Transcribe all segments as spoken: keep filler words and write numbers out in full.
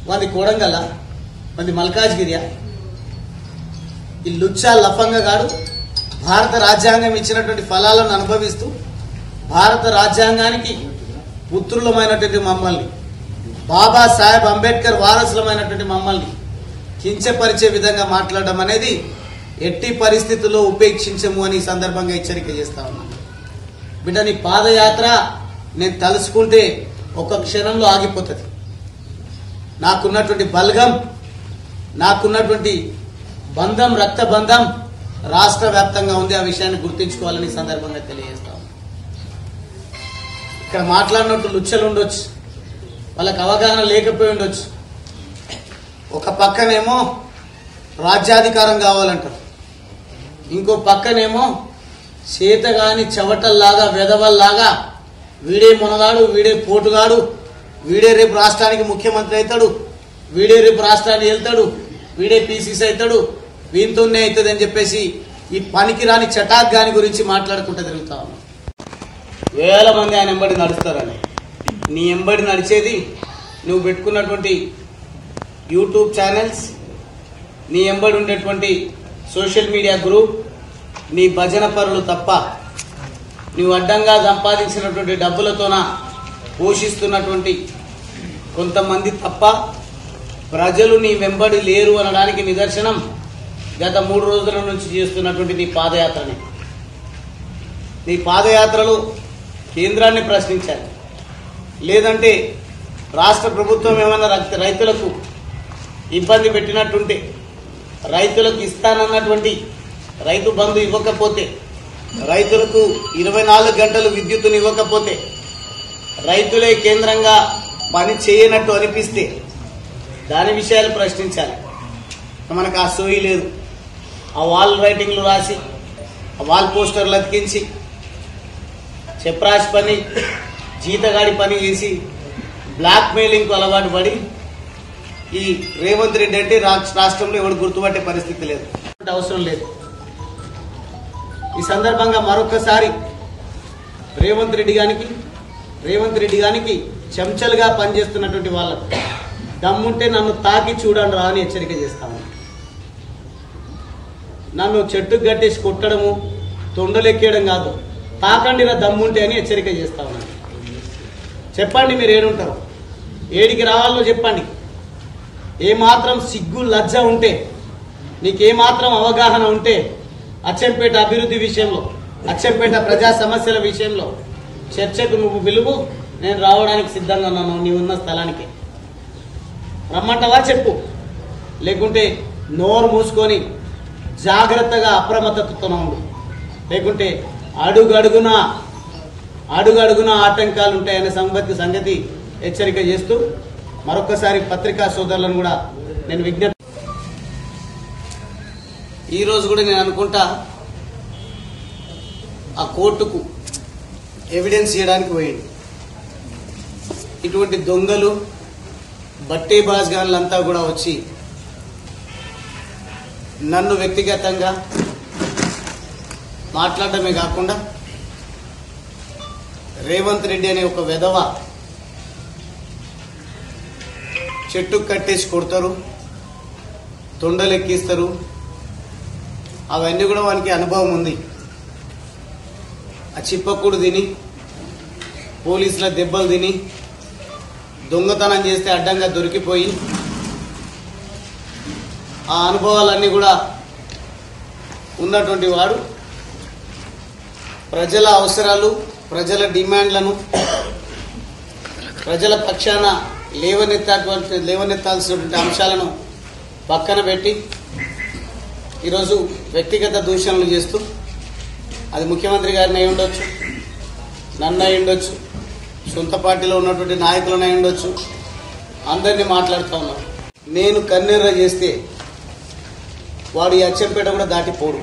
వాది కోడంగల, వాది మల్కాజ్గిరియా? ఈ లుచ్చా లఫంగా గాడు భారత రాజ్యాంగం ఇచ్చినటువంటి ఫలాలను అనుభవిస్తూ భారత రాజ్యాంగానికి పుత్రులమైనటువంటి మమ్మల్ని, బాబాసాహెబ్ అంబేద్కర్ వారసులమైనటువంటి మమ్మల్ని కించపరిచే విధంగా మాట్లాడడం అనేది ఎట్టి పరిస్థితుల్లో ఉపేక్షించము అని సందర్భంగా హెచ్చరిక చేస్తా ఉన్నాను. బిడ్డ, నీ పాదయాత్ర నేను తలుసుకుంటే ఒక క్షణంలో ఆగిపోతుంది. నాకున్నటువంటి బల్గం, నాకున్నటువంటి బంధం, రక్త బంధం రాష్ట్ర వ్యాప్తంగా ఉంది. ఆ విషయాన్ని గుర్తించుకోవాలని సందర్భంగా తెలియజేస్తాం. ఇక్కడ మాట్లాడినట్టు లుచ్చలు ఉండొచ్చు, వాళ్ళకి అవగాహన లేకపోయి ఉండొచ్చు. ఒక పక్కనేమో రాజ్యాధికారం కావాలంటారు, ఇంకో పక్కనేమో చేతగాని చెవటల్లాగా వెధవల్లాగా వీడే మునగాడు, వీడే పోటుగాడు, వీడే రేపు రాష్ట్రానికి ముఖ్యమంత్రి అవుతాడు, వీడే రేపు రాష్ట్రాన్ని వెళ్తాడు, వీడే పీసీసీ అవుతాడు, వీనితోనే అవుతుంది అని చెప్పేసి ఈ పనికిరాని చటాగ్గాని గురించి మాట్లాడుకుంటూ తిరుగుతా ఉన్నాం. వేల మంది ఆయన ఎంబడి నడుస్తారని. నీ ఎంబడి నడిచేది నువ్వు పెట్టుకున్నటువంటి యూట్యూబ్ ఛానల్స్, నీ ఎంబడి ఉండేటువంటి సోషల్ మీడియా గ్రూప్, నీ భజన పరులు తప్ప, నువ్వు అడ్డంగా సంపాదించినటువంటి డబ్బులతోన పోషిస్తున్నటువంటి కొంతమంది తప్ప ప్రజలు నీ వెంబడి లేరు అనడానికి నిదర్శనం గత మూడు రోజుల నుంచి చేస్తున్నటువంటి నీ పాదయాత్రని. నీ పాదయాత్రలు కేంద్రాన్ని ప్రశ్నించాలి, లేదంటే రాష్ట్ర ప్రభుత్వం ఏమైనా రైతులకు ఇబ్బంది పెట్టినట్టుంటే, రైతులకు ఇస్తానన్నటువంటి రైతు బంధు ఇవ్వకపోతే, రైతులకు ఇరవై నాలుగు గంటలు విద్యుత్తును ఇవ్వకపోతే, రైతులే కేంద్రంగా పని చేయనట్టు అనిపిస్తే దాని విషయాలు ప్రశ్నించాలి. మనకు ఆ సోయి లేదు. ఆ వాల్ రైటింగ్లు రాసి, ఆ వాల్ పోస్టర్లు అతికించి, చెప్రాసి పని, జీతగాడి పని చేసి బ్లాక్ మెయిలింగ్కు అలవాటు పడి ఈ రేవంత్ రెడ్డి అంటే రాష్ట్రంలో ఎవరు గుర్తుపట్టే పరిస్థితి లేదు, అవసరం లేదు. ఈ సందర్భంగా మరొకసారి రేవంత్ రెడ్డి గారికి రేవంత్ రెడ్డి గారికి చెంచలుగా పనిచేస్తున్నటువంటి వాళ్ళకు దమ్ముంటే నన్ను తాకి చూడండి రా అని హెచ్చరిక చేస్తాను. నన్ను చెట్టుకు కట్టేసి కొట్టడము, తొండలెక్కేయడం కాదు, తాకండి రా దమ్ముంటే అని హెచ్చరిక చేస్తా ఉన్నాను. చెప్పండి మీరు ఏడుంటారు, ఏడికి రావాలో చెప్పండి. ఏమాత్రం సిగ్గు లజ్జ ఉంటే, నీకేమాత్రం అవగాహన ఉంటే అచ్చంపేట అభివృద్ధి విషయంలో, అచ్చంపేట ప్రజా సమస్యల విషయంలో చర్చకు నువ్వు పిలువు, నేను రావడానికి సిద్ధంగా ఉన్నాను. నీవు ఉన్న స్థలానికి రమ్మంటావా చెప్పు, లేకుంటే నోరు మూసుకొని జాగ్రత్తగా అప్రమత్తతో ఉండు, లేకుంటే అడుగడుగున అడుగడుగున ఆటంకాలు ఉంటాయనే సంగతి సంగతి హెచ్చరిక చేస్తూ మరొకసారి పత్రికా సోదరులను కూడా నేను విజ్ఞప్తి. ఈరోజు కూడా నేను అనుకుంటా ఆ కోర్టుకు ఎవిడెన్స్ చేయడానికి పోయింది. ఇటువంటి దొంగలు, బట్టే బాజ్గాన్లంతా కూడా వచ్చి నన్ను వ్యక్తిగతంగా మాట్లాడటమే కాకుండా రేవంత్ రెడ్డి అనే ఒక వెధవ చెట్టు కట్టేసి కొడతారు, తొండలెక్కిస్తారు. అవన్నీ కూడా వానికి అనుభవం ఉంది. ఆ చిప్పకూడు తిని, పోలీసుల దెబ్బలు తిని, దొంగతనం చేస్తే అడ్డంగా దొరికిపోయి ఆ అనుభవాలన్నీ కూడా ఉన్నటువంటి వాడు ప్రజల అవసరాలు, ప్రజల డిమాండ్లను ప్రజల పక్షాన లేవనెత్తాటువంటి లేవనెత్తాల్సినటువంటి అంశాలను పక్కన పెట్టి ఈరోజు వ్యక్తిగత దూషణలు చేస్తూ, అది ముఖ్యమంత్రి గారిని అయి ఉండొచ్చు, నన్ను అయి ఉండొచ్చు, సొంత పార్టీలో ఉన్నటువంటి నాయకులను అయి ఉండొచ్చు, అందరినీ మాట్లాడుతూ ఉన్నాను. నేను కన్నెర్ర చేస్తే వాడు ఈ అచ్చంపేట కూడా దాటిపోడు.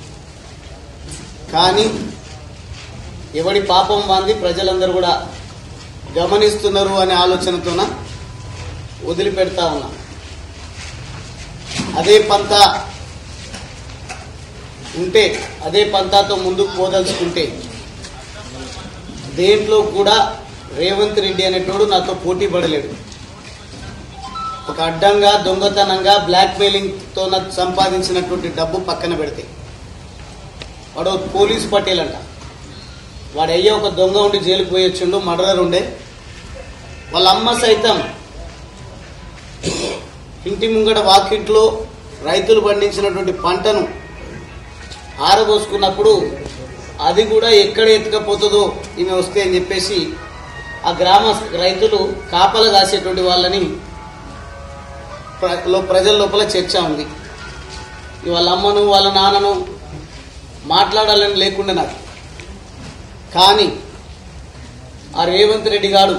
కానీ ఎవడి పాపం వాంది ప్రజలందరూ కూడా గమనిస్తున్నారు అనే ఆలోచనతోన వదిలిపెడతా ఉన్నా. అదే పంత ఉంటే, అదే పంతాతో ముందుకు పోదలుచుకుంటే దేంట్లో కూడా రేవంత్ రెడ్డి అనేటోడు నాతో పోటీ పడలేడు. ఒక అడ్డంగా దొంగతనంగా బ్లాక్ మెయిలింగ్తో సంపాదించినటువంటి డబ్బు పక్కన పెడితే వాడు పోలీస్ పటేల్ అంట. వాడు అయ్యే ఒక దొంగ ఉండి జైలుకు పోయి వచ్చిండు, మర్డరర్ ఉండే. వాళ్ళ అమ్మ సైతం ఇంటి ముంగడ వాకిట్లో రైతులు పండించినటువంటి పంటను ఆరబోసుకున్నప్పుడు అది కూడా ఎక్కడ ఎత్తుకపోతుందో ఈమె వస్తే అని చెప్పేసి ఆ గ్రామ రైతులు కాపలా కాసేటువంటి వాళ్ళని ప్రజల లోపల చర్చ ఉంది. వాళ్ళ అమ్మను వాళ్ళ నాన్నను మాట్లాడాలని లేకుండా నాకు, కానీ ఆ రేవంత్ రెడ్డి గారు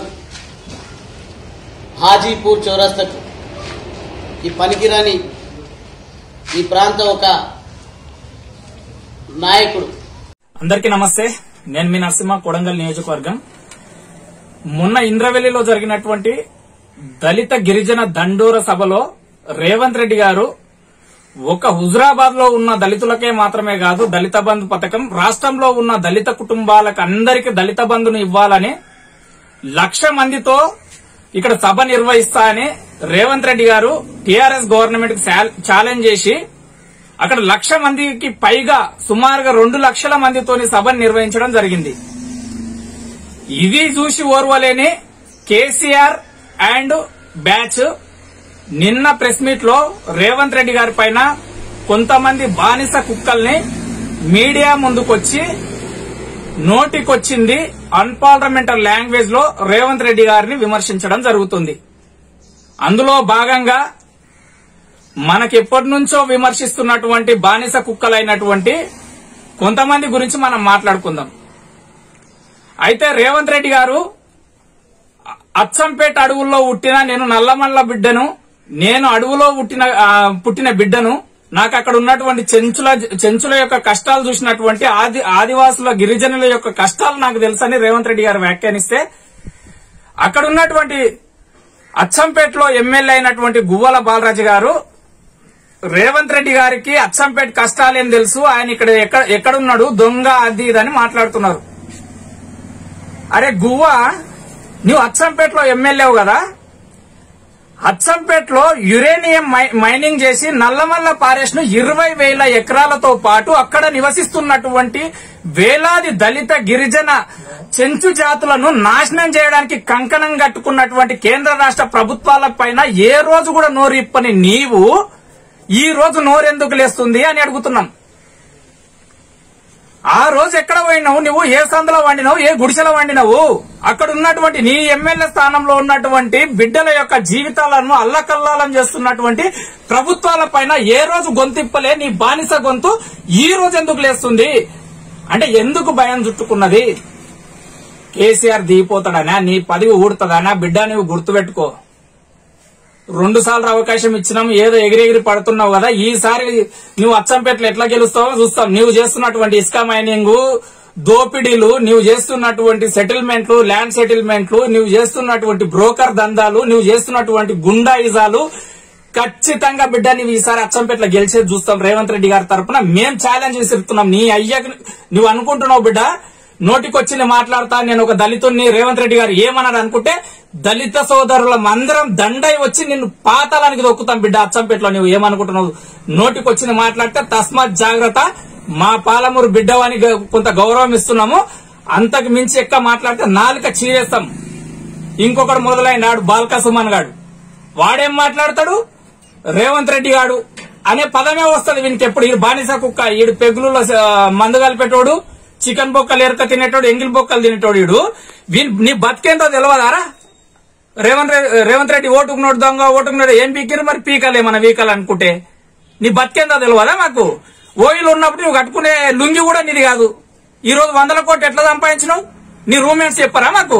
హాజీపూర్ చౌరస్తకు ఈ పనికిరాని ఈ ప్రాంత ఒక నాయకుడు. అందరికీ నమస్తే, నేను మీ నరసింహ, కొడంగల్ నియోజకవర్గం. మొన్న ఇంద్రవెల్లిలో జరిగినటువంటి దళిత గిరిజన దండోర సభలో రేవంత్ రెడ్డి గారు ఒక హుజరాబాద్ లో ఉన్న దళితులకే మాత్రమే కాదు దళిత బంధు పథకం, రాష్ట్రంలో ఉన్న దళిత కుటుంబాలకు అందరికీ దళిత బంధును ఇవ్వాలని లక్ష మందితో ఇక్కడ సభ నిర్వహిస్తా అని రేవంత్ రెడ్డి గారు టీఆర్ఎస్ గవర్నమెంట్ కి ఛాలెంజ్ చేసి అక్కడ లక్ష మందికి పైగా సుమారుగా రెండు లక్షల మందితోని సభను నిర్వహించడం జరిగింది. ఇది చూసి ఓర్వలేని కేసీఆర్ అండ్ బ్యాచ్ నిన్న ప్రెస్ మీట్ లో రేవంత్ రెడ్డి గారి పైన కొంతమంది బానిస కుక్కల్ని మీడియా ముందుకొచ్చి నోటికొచ్చింది అన్పార్లమెంటరీ లాంగ్వేజ్ లో రేవంత్ రెడ్డి గారిని విమర్శించడం జరుగుతుంది. అందులో భాగంగా మనకెప్పటి నుంచో విమర్శిస్తున్నటువంటి బానిస కుక్కలైనటువంటి కొంతమంది గురించి మనం మాట్లాడుకుందాం. అయితే రేవంత్ రెడ్డి గారు అచ్చంపేట అడవుల్లో పుట్టిన నేను నల్లమల్ల బిడ్డను, నేను అడవులో పుట్టిన పుట్టిన బిడ్డను, నాకు అక్కడ ఉన్నటువంటి చెంచుల చెంచుల యొక్క కష్టాలు చూసినటువంటి ఆది ఆదివాసుల గిరిజనుల యొక్క కష్టాలు నాకు తెలుసని రేవంత్ రెడ్డి గారు వ్యాఖ్యానిస్తే, అక్కడ ఉన్నటువంటి అచ్చంపేటలో ఎమ్మెల్యే అయినటువంటి గువ్వల బాలరాజు గారు రేవంత్ రెడ్డి గారికి అచ్చంపేట కష్టాలేం తెలుసు, ఆయన ఇక్కడ ఎక్కడున్నాడు దొంగ అది ఇదని మాట్లాడుతున్నారు. అరే గువ్వ, నువ్వు అచ్చంపేటలో ఎమ్మెల్యేవు కదా, అచ్చంపేటలో యురేనియం మైనింగ్ చేసి నల్లమల్ల ఫారెస్ట్ ను ఇరవై వేల ఎకరాలతో పాటు అక్కడ నివసిస్తున్నటువంటి వేలాది దళిత గిరిజన చెంచు జాతులను నాశనం చేయడానికి కంకణం కట్టుకున్నటువంటి కేంద్ర రాష్ట్ర ప్రభుత్వాల పైన ఏ రోజు కూడా నోరు ఇప్పని నీవు ఈ రోజు నోరెందుకు లేస్తుంది అని అడుగుతున్నాం. ఆ రోజు ఎక్కడ పోయినావు నువ్వు? ఏ సందులో వండినావు? ఏ గుడిసెలో వండినావు? అక్కడ ఉన్నటువంటి నీ ఎమ్మెల్యే స్థానంలో ఉన్నటువంటి బిడ్డల యొక్క జీవితాలను అల్లకల్లాలం చేస్తున్నటువంటి ప్రభుత్వాల పైన ఏ రోజు గొంతిప్పలే నీ బానిస గొంతు ఈ రోజు ఎందుకు లేస్తుంది? అంటే ఎందుకు భయం చుట్టుకున్నది? కేసీఆర్ దిగిపోతాడనా? నీ పదవి ఊడుతుందనా? బిడ్డ నువ్వు గుర్తుపెట్టుకో. రెండు సార్లు అవకాశం ఇచ్చినాం, ఏదో ఎగిరెగిరి పడుతున్నావు కదా, ఈసారి నువ్వు అచ్చంపేటలో ఎట్లా గెలుస్తావో చూస్తాం. నువ్వు చేస్తున్నటువంటి ఇసుక మైనింగ్, దోపిడీలు, నువ్వు చేస్తున్నటువంటి సెటిల్మెంట్లు, ల్యాండ్ సెటిల్మెంట్లు, నువ్వు చేస్తున్నటువంటి బ్రోకర్ దందాలు, నువ్వు చేస్తున్నటువంటి గుండాయిజాలు, ఖచ్చితంగా బిడ్డ నువ్వు ఈసారి అచ్చంపేటలో గెలిచేది చూస్తాం. రేవంత్ రెడ్డి గారి తరఫున మేం ఛాలెంజ్ విసిరుతున్నాం. నీ అయ్యకు నువ్వు అనుకుంటున్నావు బిడ్డ నోటికొచ్చింది మాట్లాడతా, నేను ఒక దళితుడిని, రేవంత్ రెడ్డి గారు ఏమన్నాడు అనుకుంటే దళిత సోదరుల మందరం దండై వచ్చి నిన్ను పాతాళానికి దొక్కుతాం బిడ్డ. అచ్చంపేటలో నువ్వు ఏమనుకుంటున్నావు? నోటికొచ్చింది మాట్లాడితే తస్మాత్ జాగ్రత్త. మా పాలమూరు బిడ్డవాని కొంత గౌరవం ఇస్తున్నాము, అంతకు మించి ఎక్కువ మాట్లాడితే నాలుక చీరేస్తాం. ఇంకొకడు మొదలైనాడు బాల్కా సుమన్ గాడు, వాడేం మాట్లాడతాడు? రేవంత్ రెడ్డి గాడు అనే పదమే వస్తుంది వీనికి ఎప్పుడు. ఈ బానిస కుక్క, ఈడు పెగులులో మందు కలిపేటోడు, చికెన్ బొక్కలు ఎరక తినేటోడు, ఎంగిల్ బొక్కలు తినేటోడు. ఈడు నీ బతికేంతో తెలియదారా? రేవంత్ రేవంత్ రెడ్డి ఓటుకున్నాడు దొంగ, ఓటుకున్నాడు ఏం పీకిరు మరి? పీకలే మన వీకలు అనుకుంటే నీ బతికేంతో తెలియదా మాకు? ఓయిలు ఉన్నప్పుడు నువ్వు కట్టుకునే లుంగి కూడా నీది కాదు. ఈ రోజు వందల కోట్లు ఎట్లా సంపాదించినావు? నీ రూమ్మేట్స్ చెప్పారా మాకు?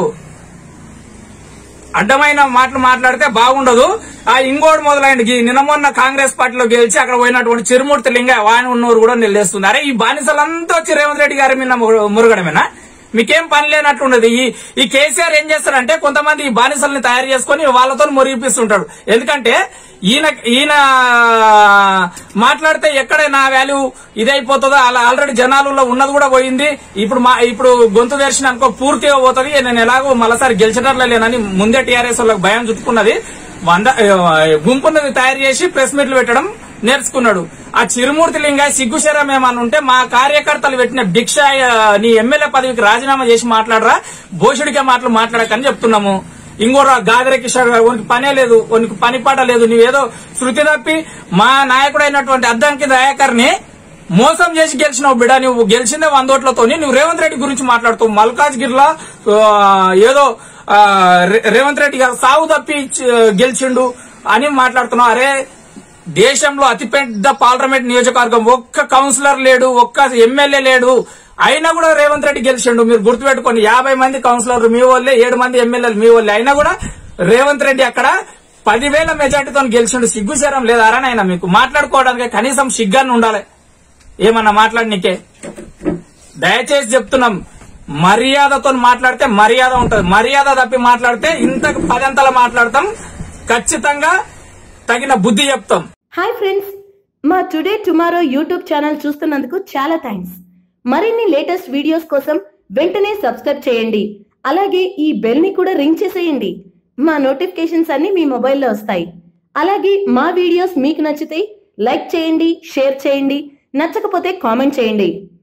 అడ్డమైన మాటలు మాట్లాడితే బాగుండదు. ఆ ఇంకోటి మొదలైంది నిన్న మొన్న కాంగ్రెస్ పార్టీలో గెలిచి అక్కడ పోయినటువంటి చిరుమూర్తి లింగ వాని ఉన్నూరు కూడా నిలదీస్తుంది. అరే ఈ బానిసలంతా వచ్చి రేవంత్ రెడ్డి గారి మీద మురగడమేనా? మీకేం పని లేనట్లుండదు. ఈ ఈ కేసీఆర్ ఏం చేస్తారంటే కొంతమంది ఈ బానిసల్ని తయారు చేసుకుని వాళ్ళతో మురిగిపిస్తుంటాడు. ఎందుకంటే ఈయన ఈయన మాట్లాడితే ఎక్కడ నా వాల్యూ ఇదైపోతుందో, అలా ఆల్రెడీ జనాలలో ఉన్నది కూడా పోయింది. ఇప్పుడు మా ఇప్పుడు గొంతు తెరిచిన అనుకో పూర్తిగా పోతుంది, నేను ఎలాగో మరోసారి గెలిచటట్లే లేనని ముందే టీఆర్ఎస్ వాళ్ళకి భయం చుట్టుకున్నది. వంద గుంపును తయారు చేసి ప్రెస్ మీట్లు పెట్టడం నేర్చుకున్నాడు. ఆ చిరుమూర్తి లింగయ్య సిగ్గుశరం ఏమన్నా ఉంటే మా కార్యకర్తలు పెట్టిన భిక్ష నీ ఎమ్మెల్యే పదవికి రాజీనామా చేసి మాట్లాడరా, భోషుడికే మాటలు మాట్లాడకని చెప్తున్నాము. ఇంకోరా గాదిర కిషోర్ గారు ఉనికి పనే లేదు, ఉనికి పని పాట లేదు, నువ్వేదో శృతి తప్పి మా నాయకుడైనటువంటి అద్దంకి దయాకర్ ని మోసం చేసి గెలిచినావు బిడ్డ. నువ్వు గెలిచిందే వందోట్లతోని నువ్వు రేవంత్ రెడ్డి గురించి మాట్లాడుతావు. మల్కాజ్ గిర్లా ఏదో రేవంత్ రెడ్డి గారు సాగు తప్పి గెలిచిండు అని మాట్లాడుతున్నావు. అరే దేశంలో అతిపెద్ద పార్లమెంట్ నియోజకవర్గం, ఒక్క కౌన్సిలర్ లేడు, ఒక్క ఎమ్మెల్యే లేడు, అయినా కూడా రేవంత్ రెడ్డి గెలిచిండు. మీరు గుర్తుపెట్టుకోండి, యాభై మంది కౌన్సిలర్లు మీ వాళ్ళే, ఏడు మంది ఎమ్మెల్యేలు మీ వాళ్ళే, అయినా కూడా రేవంత్ రెడ్డి అక్కడ పదివేల మెజార్టీతో గెలిచిండు. సిగ్గుశరం లేదారా నాయన మీకు? మాట్లాడుకోవడానికి కనీసం సిగ్గాన్ని ఉండాలి ఏమన్నా మాట్లాడనీకే. దయచేసి చెప్తున్నాం, మర్యాదతో మాట్లాడితే మర్యాద ఉంటది, మర్యాద తప్పి మాట్లాడితే ఇంతకు పదంతలా మాట్లాడతాం, ఖచ్చితంగా తగిన బుద్ధి చెప్తాం. హాయ్ ఫ్రెండ్స్, మా టుడే టుమారో యూట్యూబ్ ఛానల్ చూస్తున్నందుకు చాలా థ్యాంక్స్. మరిన్ని లేటెస్ట్ వీడియోస్ కోసం వెంటనే సబ్స్క్రైబ్ చేయండి. అలాగే ఈ బెల్ ని కూడా రింగ్ చేసేయండి. మా నోటిఫికేషన్స్ అన్ని మీ మొబైల్లో వస్తాయి. అలాగే మా వీడియోస్ మీకు నచ్చితే లైక్ చేయండి, షేర్ చేయండి, నచ్చకపోతే కామెంట్ చేయండి.